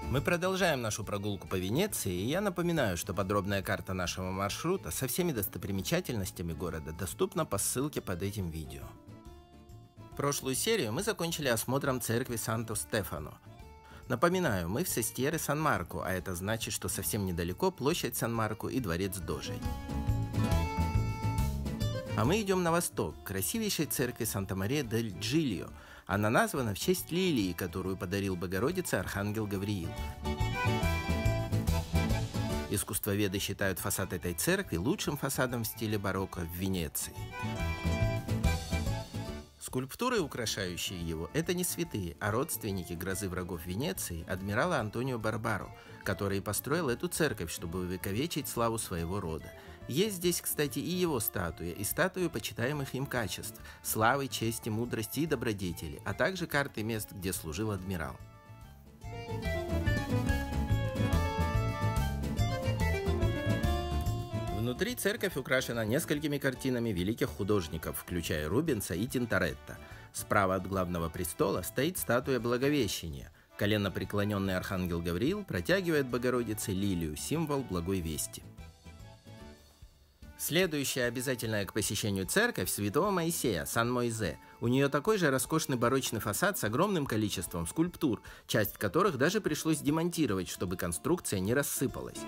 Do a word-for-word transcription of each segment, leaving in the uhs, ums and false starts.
Мы продолжаем нашу прогулку по Венеции, и я напоминаю, что подробная карта нашего маршрута со всеми достопримечательностями города доступна по ссылке под этим видео. Прошлую серию мы закончили осмотром церкви Санто-Стефано. Напоминаю, мы в Сестьере Сан-Марко, а это значит, что совсем недалеко площадь Сан-Марко и дворец Дожей. А мы идем на восток, к красивейшей церкви Санта-Мария-дель-Джильо. Она названа в честь лилии, которую подарил Богородице архангел Гавриил. Искусствоведы считают фасад этой церкви лучшим фасадом в стиле барокко в Венеции. Скульптуры, украшающие его, это не святые, а родственники грозы врагов Венеции, адмирала Антонио Барбаро, который построил эту церковь, чтобы увековечить славу своего рода. Есть здесь, кстати, и его статуя, и статуи почитаемых им качеств – славы, чести, мудрости и добродетели, а также карты мест, где служил адмирал. Внутри церковь украшена несколькими картинами великих художников, включая Рубенса и Тинторетто. Справа от главного престола стоит статуя Благовещения. Коленопреклоненный архангел Гавриил протягивает Богородице лилию, символ благой вести. Следующая обязательная к посещению церковь Святого Моисея, Сан-Моизе. У нее такой же роскошный барочный фасад с огромным количеством скульптур, часть которых даже пришлось демонтировать, чтобы конструкция не рассыпалась.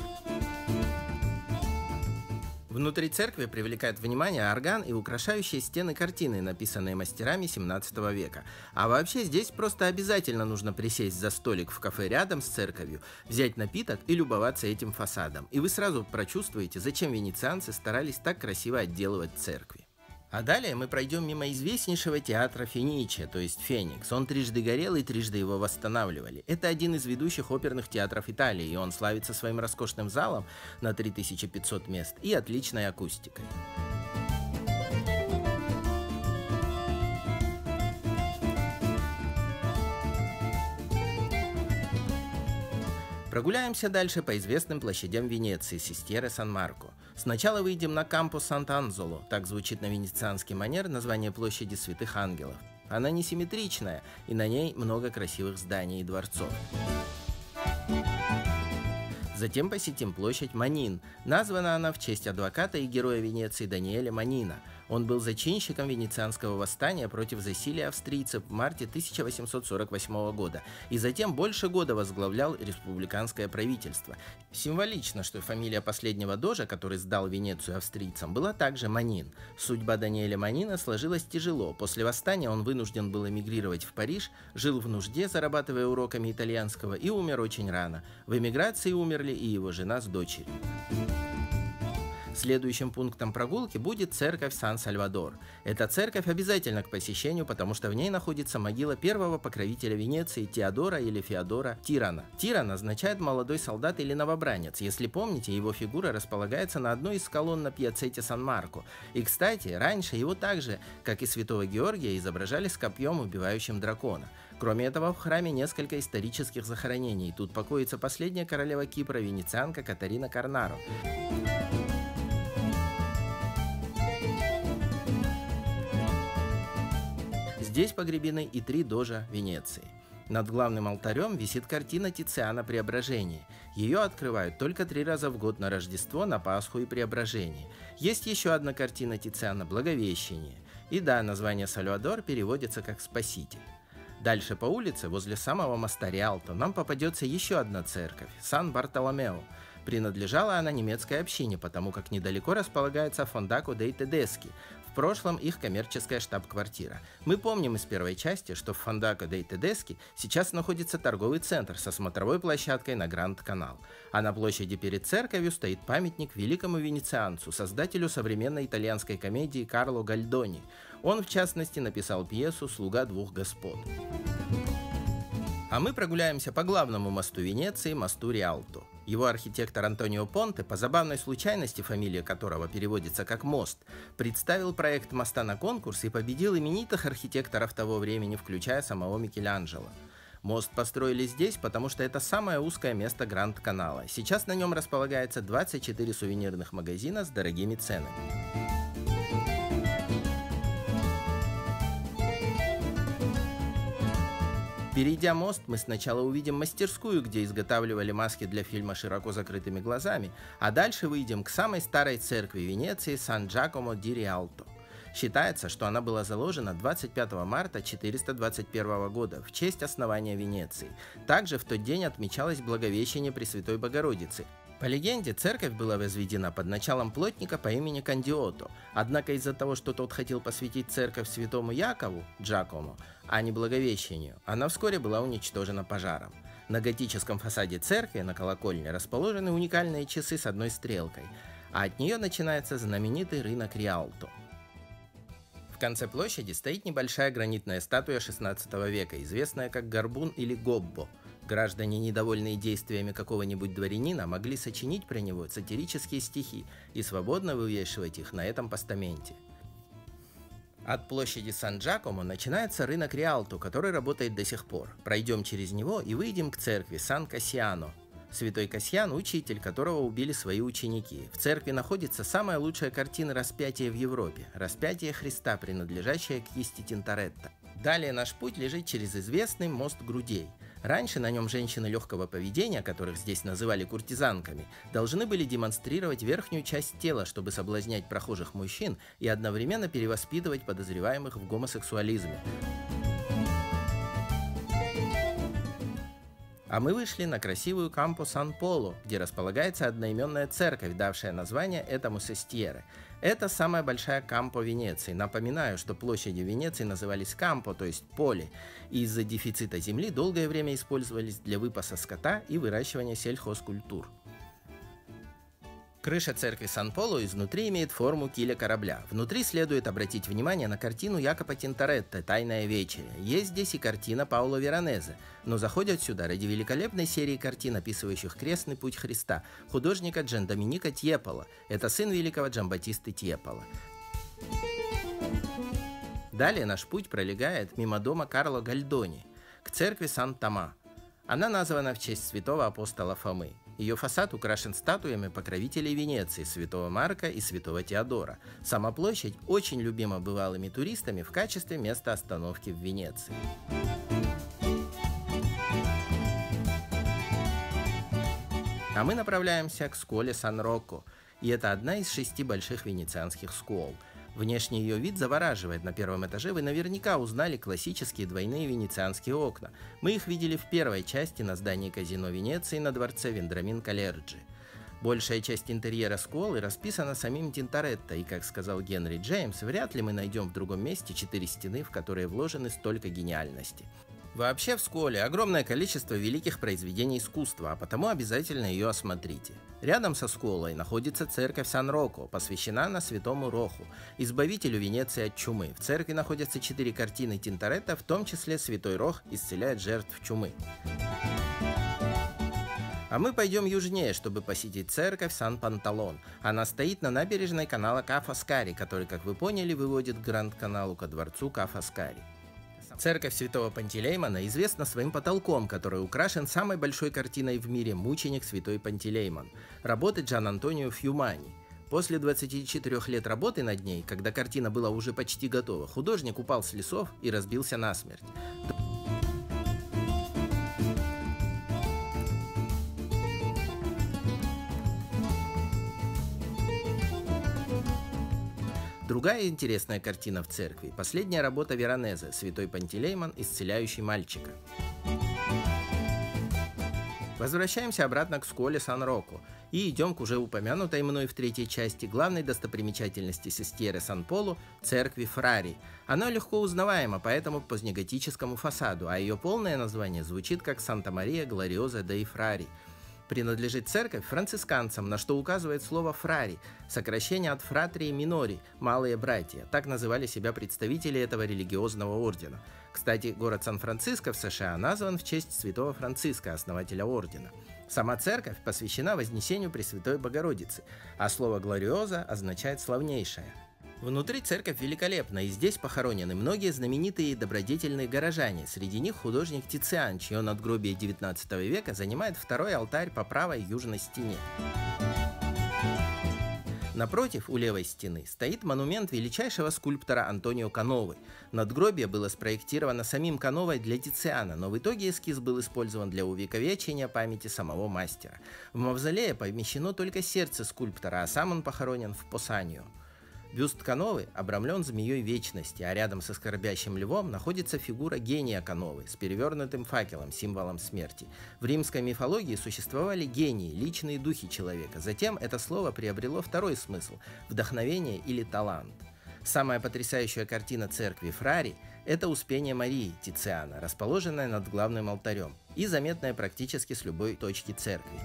Внутри церкви привлекает внимание орган и украшающие стены картины, написанные мастерами семнадцатого века. А вообще здесь просто обязательно нужно присесть за столик в кафе рядом с церковью, взять напиток и любоваться этим фасадом. И вы сразу прочувствуете, зачем венецианцы старались так красиво отделывать церкви. А далее мы пройдем мимо известнейшего театра Фениче, то есть Феникс. Он трижды горел и трижды его восстанавливали. Это один из ведущих оперных театров Италии, и он славится своим роскошным залом на три тысячи пятьсот мест и отличной акустикой. Прогуляемся дальше по известным площадям Венеции, Сестьере Сан-Марко. Сначала выйдем на Кампо Сант'Анзоло, так звучит на венецианский манер название площади Святых Ангелов. Она несимметричная, и на ней много красивых зданий и дворцов. Затем посетим площадь Манин. Названа она в честь адвоката и героя Венеции Даниэля Манина. Он был зачинщиком венецианского восстания против засилия австрийцев в марте тысяча восемьсот сорок восьмого года и затем больше года возглавлял республиканское правительство. Символично, что фамилия последнего дожа, который сдал Венецию австрийцам, была также Манин. Судьба Даниэля Манина сложилась тяжело. После восстания он вынужден был эмигрировать в Париж, жил в нужде, зарабатывая уроками итальянского, и умер очень рано. В эмиграции умерли и его жена с дочерью. Следующим пунктом прогулки будет церковь Сан-Сальвадор. Эта церковь обязательна к посещению, потому что в ней находится могила первого покровителя Венеции Теодора или Феодора Тирана. Тиран означает молодой солдат или новобранец. Если помните, его фигура располагается на одной из колонн на пьяццете Сан-Марко. И, кстати, раньше его также, как и святого Георгия, изображали с копьем, убивающим дракона. Кроме этого, в храме несколько исторических захоронений. Тут покоится последняя королева Кипра, венецианка Катарина Корнаро. Здесь погребены и три дожа Венеции. Над главным алтарем висит картина Тициана «Преображение». Ее открывают только три раза в год: на Рождество, на Пасху и Преображение. Есть еще одна картина Тициана «Благовещение». И да, название Сальвадор переводится как «Спаситель». Дальше по улице, возле самого моста Риалто, нам попадется еще одна церковь – Сан-Бартоломео. Принадлежала она немецкой общине, потому как недалеко располагается Фондако дей Тедески, в прошлом их коммерческая штаб-квартира. Мы помним из первой части, что в Фондако дей Тедески сейчас находится торговый центр со смотровой площадкой на Гранд-Канал. А на площади перед церковью стоит памятник великому венецианцу, создателю современной итальянской комедии Карло Гальдони. Он, в частности, написал пьесу «Слуга двух господ». А мы прогуляемся по главному мосту Венеции, мосту Риалто. Его архитектор Антонио Понте, по забавной случайности, фамилия которого переводится как «мост», представил проект моста на конкурс и победил именитых архитекторов того времени, включая самого Микеланджело. Мост построили здесь, потому что это самое узкое место Гранд-Канала. Сейчас на нем располагается двадцать четыре сувенирных магазина с дорогими ценами. Перейдя мост, мы сначала увидим мастерскую, где изготавливали маски для фильма широко закрытыми глазами, а дальше выйдем к самой старой церкви Венеции Сан-Джакомо-ди-Риалто. Считается, что она была заложена двадцать пятого марта четыреста двадцать первого года в честь основания Венеции. Также в тот день отмечалось Благовещение Пресвятой Богородицы. По легенде, церковь была возведена под началом плотника по имени Кандиото, однако из-за того, что тот хотел посвятить церковь святому Якову, Джакомо, а не Благовещению, она вскоре была уничтожена пожаром. На готическом фасаде церкви на колокольне расположены уникальные часы с одной стрелкой, а от нее начинается знаменитый рынок Риалто. В конце площади стоит небольшая гранитная статуя шестнадцатого века, известная как Горбун или Гоббо. Граждане, недовольные действиями какого-нибудь дворянина, могли сочинить про него сатирические стихи и свободно вывешивать их на этом постаменте. От площади Сан-Джакомо начинается рынок Риалто, который работает до сих пор. Пройдем через него и выйдем к церкви Сан-Кассиано. Святой Кассиан – учитель, которого убили свои ученики. В церкви находится самая лучшая картина распятия в Европе – распятие Христа, принадлежащее к кисти Тинторетто. Далее наш путь лежит через известный мост Грудей. Раньше на нем женщины легкого поведения, которых здесь называли куртизанками, должны были демонстрировать верхнюю часть тела, чтобы соблазнять прохожих мужчин и одновременно перевоспитывать подозреваемых в гомосексуализме. А мы вышли на красивую Кампо Сан-Поло, где располагается одноименная церковь, давшая название этому Сестьере. Это самая большая Кампо Венеции. Напоминаю, что площади Венеции назывались Кампо, то есть поле, и из-за дефицита земли долгое время использовались для выпаса скота и выращивания сельхозкультур. Крыша церкви Сан-Поло изнутри имеет форму киля корабля. Внутри следует обратить внимание на картину Якопо Тинторетто «Тайная вечеря». Есть здесь и картина Паоло Веронезе, но заходят сюда ради великолепной серии картин, описывающих крестный путь Христа, художника Джан-Доминика Тьеполо. Это сын великого Джамбаттисты Тьеполо. Далее наш путь пролегает мимо дома Карло Гальдони, к церкви Сан-Тома. Она названа в честь святого апостола Фомы. Ее фасад украшен статуями покровителей Венеции, святого Марка и святого Теодора. Сама площадь очень любима бывалыми туристами в качестве места остановки в Венеции. А мы направляемся к сколе Сан-Рокко, и это одна из шести больших венецианских скол. Внешний ее вид завораживает. На первом этаже вы наверняка узнали классические двойные венецианские окна. Мы их видели в первой части на здании казино Венеции на дворце Вендрамин Калерджи. Большая часть интерьера сколы расписана самим Тинторетто, и, как сказал Генри Джеймс, вряд ли мы найдем в другом месте четыре стены, в которые вложены столько гениальности. Вообще в сколе огромное количество великих произведений искусства, а потому обязательно ее осмотрите. Рядом со сколой находится церковь Сан-Рокко, посвящена она святому Роху, избавителю Венеции от чумы. В церкви находятся четыре картины Тинторетто, в том числе святой Рох исцеляет жертв чумы. А мы пойдем южнее, чтобы посетить церковь Сан-Панталон. Она стоит на набережной канала Ка-Фоскари, который, как вы поняли, выводит к Гранд-каналу ко дворцу Ка-Фоскари. Церковь святого Пантелеймона известна своим потолком, который украшен самой большой картиной в мире «Мученик святой Пантелеймон» работы Джан-Антонио Фьюмани. После двадцати четырёх лет работы над ней, когда картина была уже почти готова, художник упал с лесов и разбился насмерть. Другая интересная картина в церкви – последняя работа Веронезе «Святой Пантелеймон, исцеляющий мальчика». Возвращаемся обратно к сколе Сан-Рокко и идем к уже упомянутой мной в третьей части главной достопримечательности Сестьере Сан-Поло – церкви Фрари. Она легко узнаваема по этому позднеготическому фасаду, а ее полное название звучит как «Санта-Мария Глориоза деи Фрари». Принадлежит церковь францисканцам, на что указывает слово «фрари», сокращение от «фратрии минори» – «малые братья». Так называли себя представители этого религиозного ордена. Кстати, город Сан-Франциско в США назван в честь святого Франциска, основателя ордена. Сама церковь посвящена Вознесению Пресвятой Богородицы, а слово «глориоза» означает «славнейшая». Внутри церковь великолепна, и здесь похоронены многие знаменитые и добродетельные горожане. Среди них художник Тициан, чье надгробие девятнадцатого века занимает второй алтарь по правой южной стене. Напротив, у левой стены, стоит монумент величайшего скульптора Антонио Кановы. Надгробие было спроектировано самим Кановой для Тициана, но в итоге эскиз был использован для увековечения памяти самого мастера. В мавзолее помещено только сердце скульптора, а сам он похоронен в Посаньо. Бюст Кановы обрамлен змеей вечности, а рядом со скорбящим львом находится фигура гения Кановы с перевернутым факелом, символом смерти. В римской мифологии существовали гении, личные духи человека. Затем это слово приобрело второй смысл – вдохновение или талант. Самая потрясающая картина церкви Фрари – это Успение Марии Тициана, расположенная над главным алтарем и заметная практически с любой точки церкви.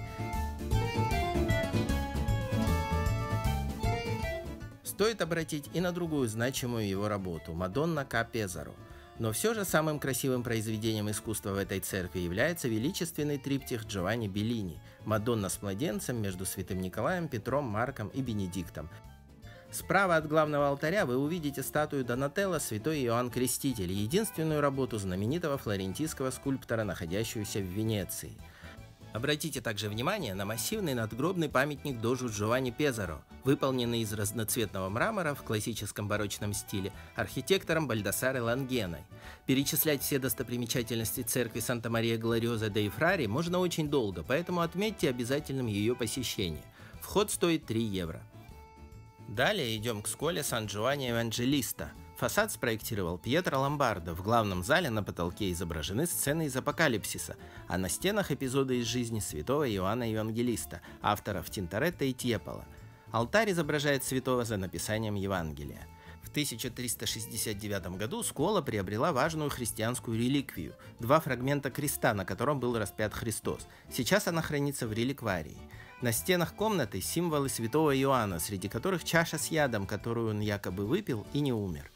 Стоит обратить и на другую значимую его работу – «Мадонна ка Пезаро». Но все же самым красивым произведением искусства в этой церкви является величественный триптих Джованни Беллини «Мадонна с младенцем между святым Николаем, Петром, Марком и Бенедиктом». Справа от главного алтаря вы увидите статую Донателло «Святой Иоанн Креститель», единственную работу знаменитого флорентийского скульптора, находящуюся в Венеции. Обратите также внимание на массивный надгробный памятник дожу Джованни Пезаро, выполненный из разноцветного мрамора в классическом барочном стиле архитектором Бальдасаре Лангеной. Перечислять все достопримечательности церкви Санта-Мария-Глориоза деи Фрари можно очень долго, поэтому отметьте обязательным ее посещение. Вход стоит три евро. Далее идем к сколе Сан-Джованни Евангелиста. Фасад спроектировал Пьетро Ломбардо. В главном зале на потолке изображены сцены из Апокалипсиса, а на стенах эпизоды из жизни святого Иоанна Евангелиста, авторов Тинторетто и Тьеполо. Алтарь изображает святого за написанием Евангелия. В тысяча триста шестьдесят девятом году скола приобрела важную христианскую реликвию – два фрагмента креста, на котором был распят Христос. Сейчас она хранится в реликварии. На стенах комнаты символы святого Иоанна, среди которых чаша с ядом, которую он якобы выпил и не умер.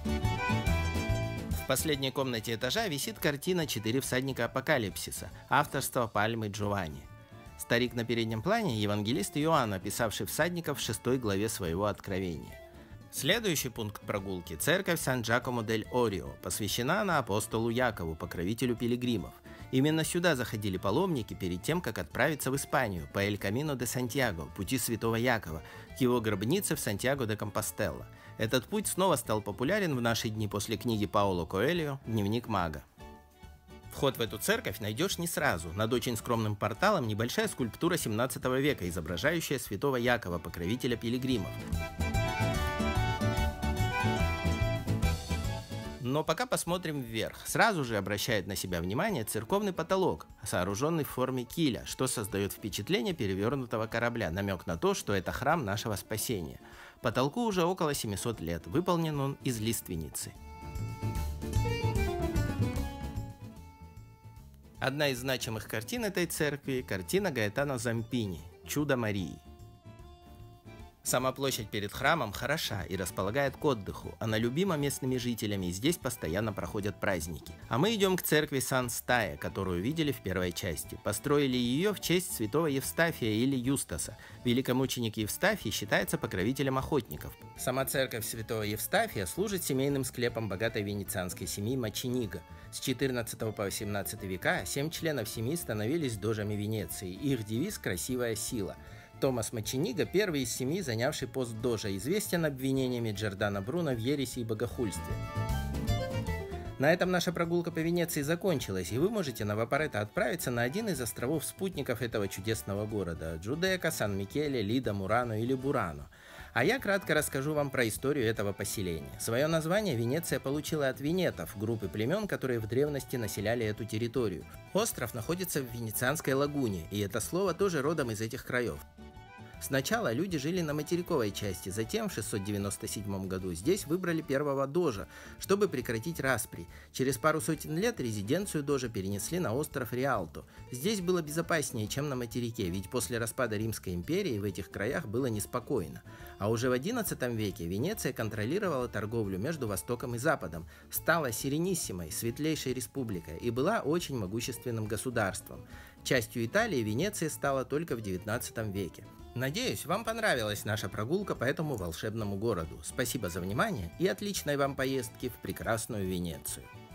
В последней комнате этажа висит картина «Четыре всадника Апокалипсиса» авторства Пальмы Джованни. Старик на переднем плане – евангелист Иоанн, описавший всадников в шестой главе своего Откровения. Следующий пункт прогулки – церковь Сан-Джакомо-дель-Орио, посвящена она апостолу Якову, покровителю пилигримов. Именно сюда заходили паломники перед тем, как отправиться в Испанию по Эль Камино де Сантьяго, пути святого Якова, к его гробнице в Сантьяго де Компостелло. Этот путь снова стал популярен в наши дни после книги Паоло Коэльо «Дневник мага». Вход в эту церковь найдешь не сразу. Над очень скромным порталом небольшая скульптура семнадцатого века, изображающая святого Якова, покровителя пилигримов. Но пока посмотрим вверх. Сразу же обращает на себя внимание церковный потолок, сооруженный в форме киля, что создает впечатление перевернутого корабля, намек на то, что это храм нашего спасения. Потолку уже около семисот лет, выполнен он из лиственницы. Одна из значимых картин этой церкви – картина Гаэтано Зампини «Чудо Марии». Сама площадь перед храмом хороша и располагает к отдыху. Она любима местными жителями, и здесь постоянно проходят праздники. А мы идем к церкви Сан-Стая, которую видели в первой части. Построили ее в честь святого Евстафия или Юстаса. Великомученик Евстафий считается покровителем охотников. Сама церковь святого Евстафия служит семейным склепом богатой венецианской семьи Мочениго. С четырнадцатого по восемнадцатый века семь членов семьи становились дожами Венеции. Их девиз «Красивая сила». Томас Мочениго, первый из семьи, занявший пост дожа, известен обвинениями Джордано Бруно в ереси и богохульстве. На этом наша прогулка по Венеции закончилась, и вы можете на Вапоретто отправиться на один из островов-спутников этого чудесного города – Джудека, Сан-Микеле, Лида, Мурано или Бурано. А я кратко расскажу вам про историю этого поселения. Свое название Венеция получила от венетов, группы племен, которые в древности населяли эту территорию. Остров находится в Венецианской лагуне, и это слово тоже родом из этих краев. Сначала люди жили на материковой части, затем в шестьсот девяносто седьмом году здесь выбрали первого дожа, чтобы прекратить распри. Через пару сотен лет резиденцию дожа перенесли на остров Риалто. Здесь было безопаснее, чем на материке, ведь после распада Римской империи в этих краях было неспокойно. А уже в одиннадцатом веке Венеция контролировала торговлю между Востоком и Западом, стала Сирениссимой, светлейшей республикой, и была очень могущественным государством. Частью Италии Венеция стала только в девятнадцатом веке. Надеюсь, вам понравилась наша прогулка по этому волшебному городу. Спасибо за внимание и отличной вам поездки в прекрасную Венецию.